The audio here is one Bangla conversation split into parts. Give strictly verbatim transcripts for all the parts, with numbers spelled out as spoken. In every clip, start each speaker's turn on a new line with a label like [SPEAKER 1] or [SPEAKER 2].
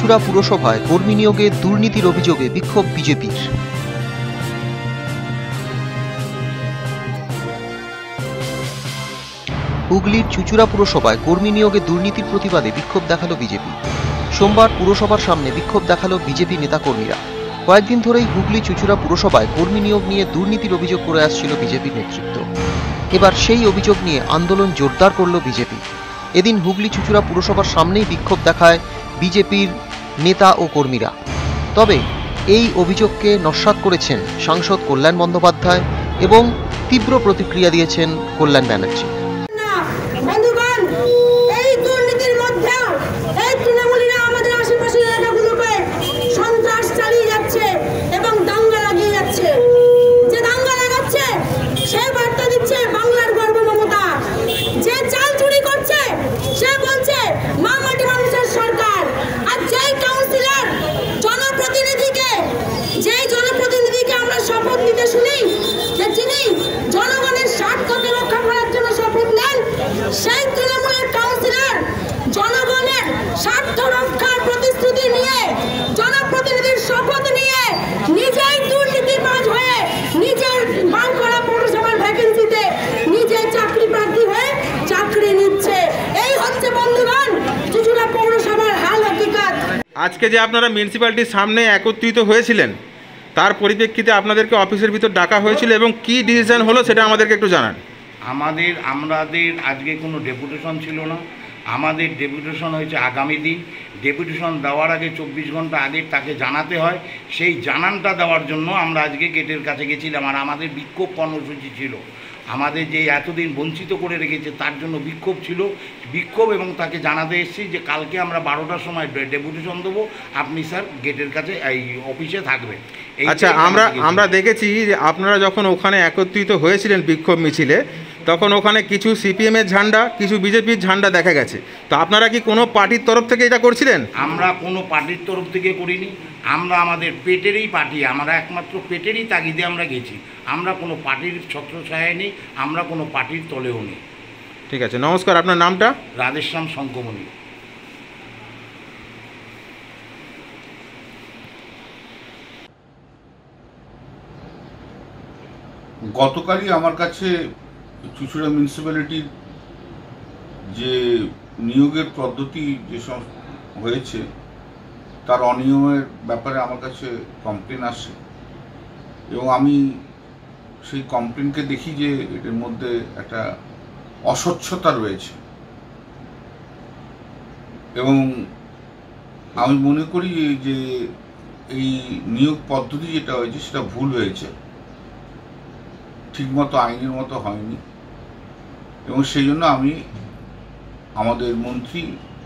[SPEAKER 1] চুঁচুড়া পুরসভায় কর্মী নিয়োগে দুর্নীতির অভিযোগে বিক্ষোভ বিজেপির। হুগলির চুঁচুড়া পুরসভায় কর্মী নিয়োগে দুর্নীতির প্রতিবাদে বিক্ষোভ দেখালো বিজেপি। সোমবার পুরসভার সামনে বিক্ষোভ দেখালো বিজেপি নেতাকর্মীরা। কয়েকদিন ধরেই হুগলি চুঁচুড়া পুরসভায় কর্মী নিয়োগ নিয়ে দুর্নীতির অভিযোগ করে আসছিল বিজেপির নেতৃত্ব। এবার সেই অভিযোগ নিয়ে আন্দোলন জোরদার করল বিজেপি। এদিন হুগলি চুঁচুড়া পুরসভার সামনেই বিক্ষোভ দেখায় বিজেপির নেতা ও কর্মীরা। তবে এই অভিযোগকে নস্যাৎ করেছেন সাংসদ কল্যাণ বন্দ্যোপাধ্যায় এবং তীব্র প্রতিক্রিয়া দিয়েছেন কল্যাণ ব্যানার্জি।
[SPEAKER 2] আজকে যে আপনারা মিউনিসিপ্যালিটির সামনে একত্রিত হয়েছিলেন তার পরিপ্রেক্ষিতে আপনাদেরকে অফিসের ভিতর ডাকা হয়েছিল এবং কি ডিসিশন হলো সেটা আমাদেরকে একটু জানান।
[SPEAKER 3] আমাদের আমাদের আজকে কোনো ডেপুটেশন ছিল না। আমাদের ডেপুটেশন হয়েছে আগামী দিন। ডেপুটেশন দেওয়ার আগে চব্বিশ ঘন্টা আগে তাকে জানাতে হয়। সেই জানানটা দেওয়ার জন্য আমরা আজকে গেটের কাছে গেছিলাম। আর আমাদের বিক্ষোভ কর্মসূচি ছিল। আমাদের যে এতদিন বঞ্চিত করে রেখেছে তার জন্য বিক্ষোভ ছিল। বিক্ষোভ এবং তাকে জানাতে এসেছি যে কালকে আমরা বারোটার সময় ডেপুটেশন দেবো, আপনি স্যার গেটের কাছে এই অফিসে থাকবেন।
[SPEAKER 2] আচ্ছা, আমরা আমরা দেখেছি যে আপনারা যখন ওখানে একত্রিত হয়েছিলেন বিক্ষোভ মিছিলে, তখন ওখানে কিছু সিপিএমের ঝান্ডা, কিছু বিজেপির ঝান্ডা দেখা গেছে। তো আপনারা কি কোনো পার্টির তরফ থেকে এটা করছিলেন?
[SPEAKER 3] আমরা কোনো পার্টির তরফ থেকে করিনি। আমরা আমাদের পেটেরই পার্টি, আমরা একমাত্র পেটেরই তাগিদে আমরা গেছি। আমরা কোনো পার্টির ছত্রছায়ায় নেই, আমরা কোনো পার্টির তলেও নেই।
[SPEAKER 2] ঠিক আছে, নমস্কার। আপনার নামটা?
[SPEAKER 3] রাধেশ্যাম শঙ্কমণি।
[SPEAKER 4] গতকালই আমার কাছে চুঁচুড়া মিউনিসিপ্যালিটির যে নিয়োগের পদ্ধতি যে সব হয়েছে তার অনিয়মের ব্যাপারে আমার কাছে কমপ্লেন আসে এবং আমি সেই কমপ্লেনকে দেখি যে এর মধ্যে একটা অস্বচ্ছতা রয়েছে এবং আমি মনে করি যে এই নিয়োগ পদ্ধতি যেটা হয়েছে সেটা ভুল হয়েছে, ঠিকমতো আইনের মতো হয়নি এবং সেই জন্য আমি আমাদের মন্ত্রী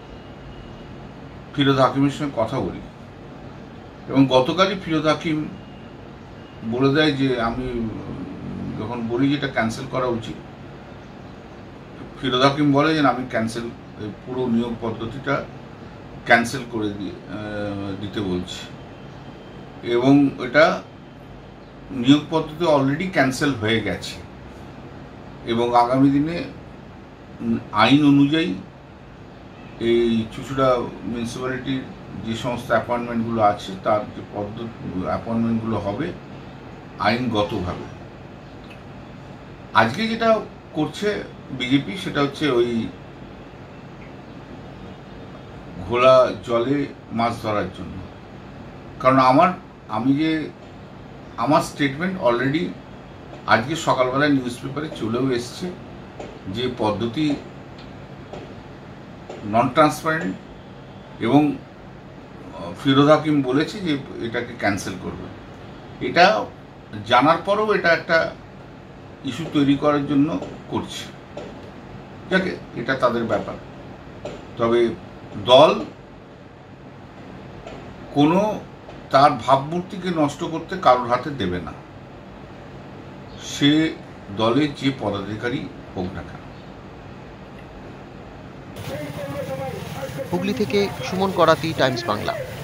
[SPEAKER 4] ফিরোজ হাকিমের সঙ্গে কথা বলি এবং গতকালই ফিরোজ হাকিম বলে দেয় যে আমি যখন বলি যে এটা ক্যান্সেল করা উচিত, ফিরোজ হাকিম বলে যে আমি ক্যান্সেল পুরো নিয়োগ পদ্ধতিটা ক্যান্সেল করে দিয়ে দিতে বলছি এবং এটা নিয়োগ পদ্ধতি অলরেডি ক্যান্সেল হয়ে গেছে এবং আগামী দিনে আইন অনুযায়ী এই চুঁচুড়া মিউনিসিপ্যালিটির যে সমস্ত অ্যাপয়েন্টমেন্টগুলো আছে তার যে পদ্ধতি অ্যাপয়েন্টমেন্টগুলো হবে আইনগতভাবে। আজকে যেটা করছে বিজেপি সেটা হচ্ছে ওই ঘোলা জলে মাছ ধরার জন্য। কারণ আমার আমি যে আমার স্টেটমেন্ট অলরেডি আজকে সকালবেলায় নিউজ পেপারে চলেও এসছে যে পদ্ধতি নন ট্রান্সপারেন্ট এবং ফিরোজ হাকিম বলেছে যে এটাকে ক্যান্সেল করবে। এটা জানার পরেও এটা একটা ইস্যু তৈরি করার জন্য করছে, যাকে এটা তাদের ব্যাপার। তবে দল কোনো তার ভাবমূর্তিকে নষ্ট করতে কারোর হাতে দেবে না, সে দলের যে পদাধিকারী হোক না কেন।
[SPEAKER 1] হুগলি থেকে সুমন করাতি, টাইমস বাংলা।